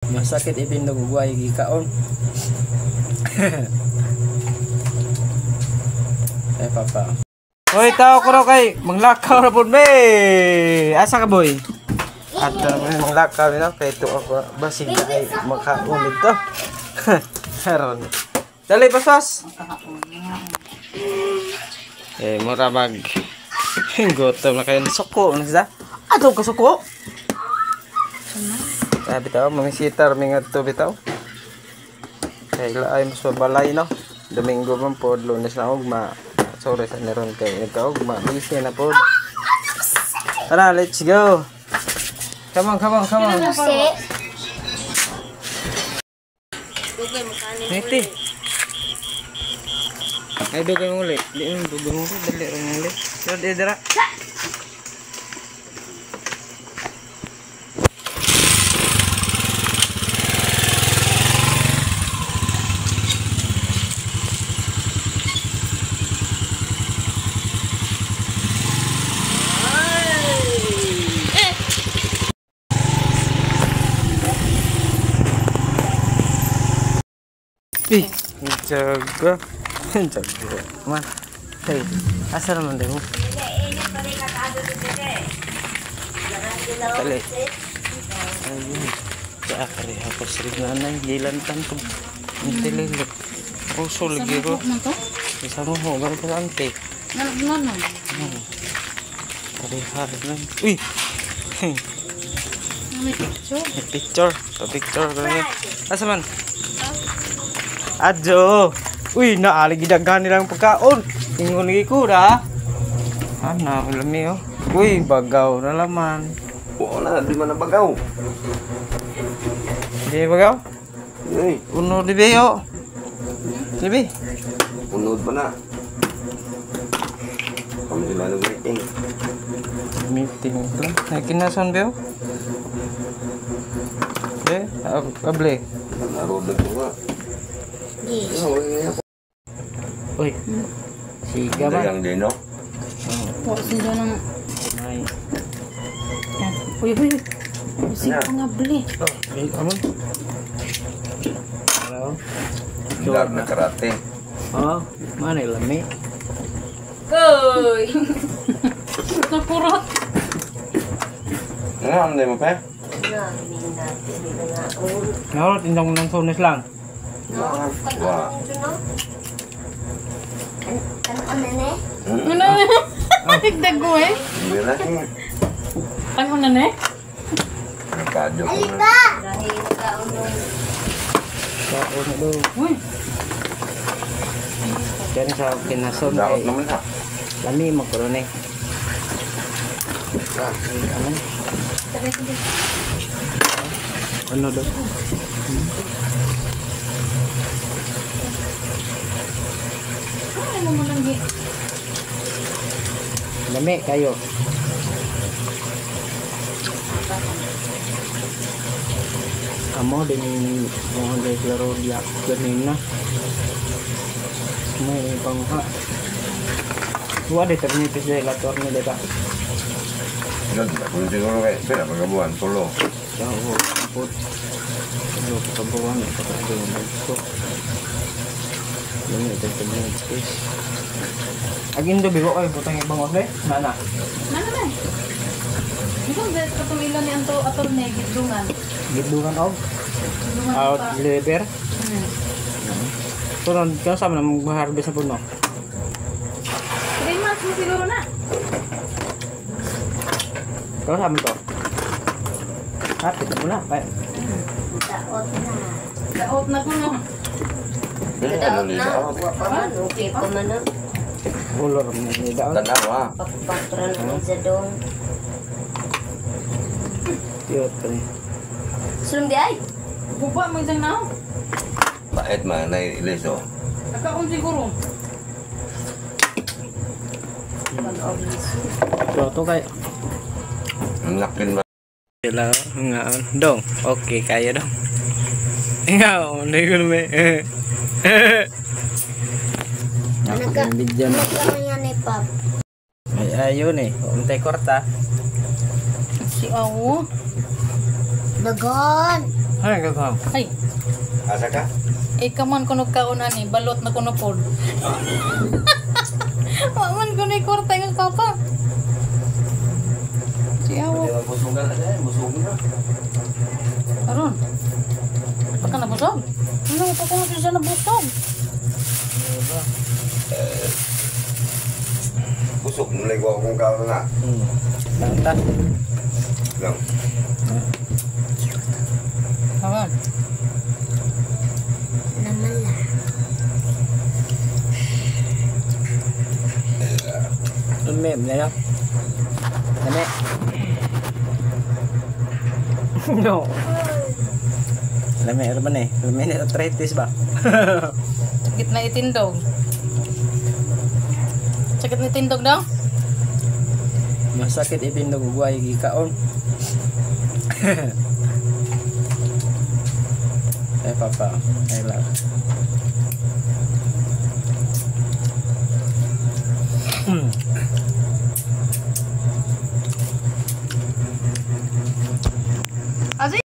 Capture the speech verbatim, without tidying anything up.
Masakit ipindog buhay gikaon. Eh papa. Hoy tao ko raw kay manglakaw ra pud be. Asa ka boy? At manglakaw na kay to ako basig kay makaulit to. Haron. Dali pasas. Eh mura mag gotom na kayo suko na sila. Ato ka suko. Sabi tao, mamisitar mingat to bitaw. Kaya ay mas balay no. Domingo man po, lunes na ugma. Sorry sa neron kay nagka-ugma. Busy na po. Tara, let's go. Come on, come on, come on. Niti. Ay, dugay mo ulit. Di mo dugay mo ulit. Dali mo ulit. Dali, dara. Ih, jaga, jaga, man. Hey, asal naman demo. Kali. Ayun, sa akari ako sering nanay gilantan ko. Intililip. Puso lagi ko. Isa mo ho, gawin ko ante. Ano? Hari-hari lang. Uy! May picture? May picture. Pa picture ko lang. Asa man? Adjo. Uy, naalig gidaghan nilang pagkaon. Ingon lagi ko da. Ana, ulami oh. Uy, bagaw na laman. Wala, di mana bagaw. Di bagaw? Uy, Uno di beyo. Di unod pa na. Kami sila ng meeting. Meeting lang. Ay kinason beyo. Eh, able. Narodag ko nga. Uy. Siga ba? Dagang din, no? Po sila ng... Ay. Uy, uy. Sige pa nga beli. Oh, ay, amon. Hello. Hilar na karate. Oh, mana lami? Uy! Nakurot. Ano, ano mo pa? Naurot indang ng sones lang. Wah. Ano na? Nagdag ko eh. Hindi na eh. Ano na na eh? Nakadyo ko na. Kaon na do. Uy! Diyan sa kinason Daot kay naman ha. lami magkaroon eh. Ah, ano? Ano do? Ano mo lang di? Lami kayo. Amo din yung mga naglaro diya ganina. May pang ha. Wala dito ni pisa lator ni dito. Yun, kung siguro kayo, pera pagkabuhan, tulo. Jauh put. Ano pagkabuhan ito pa din dito. Lami ito din space. Agin do bigo kay butang ibang order. Mana? Ano na? Ikaw ba katong ilan ni Anto ator na gidungan? Gidungan og Gidungan out pa. deliver. Hmm. Turon ka sa man mag-harvest sa puno. Three months mo siguro na. Kau sama to. Ah, kita muna. Baik. Daot na ko no. Eh, ano nila ako? Ulur ni daon. Tanaw ha. Tiot ni. Sulong di ay. Guba mo isang na. Pait man na iliso. Nakaon siguro. Tuto kay. Nakin ba? Sila nga dong. Okay, kaya dong. Ikaw, hindi ko naman. Naka-bidyan. Ay, ayun eh. Untay korta. Si Awo. Dagan. Ay, gagawin. Ay, Asa ka? ikaman kuno kaon ani, balot na kuno pod. Waman kuno kwarta ng papa. Siyaw. Hindi magbusugan na dyan. Busugin na. Aron. Baka nabusog. Ano pa kuno siya nabusog? Busog. Mulai ko akong kaon na. Hmm. Tanta. Lang. Aron. Mem na lang. Dami. No. Lami, ano ba na eh? Lami na arthritis ba? Sakit na itindog. Sakit na itindog daw? Masakit itindog buhay gikaon. Ay papa, ay lang.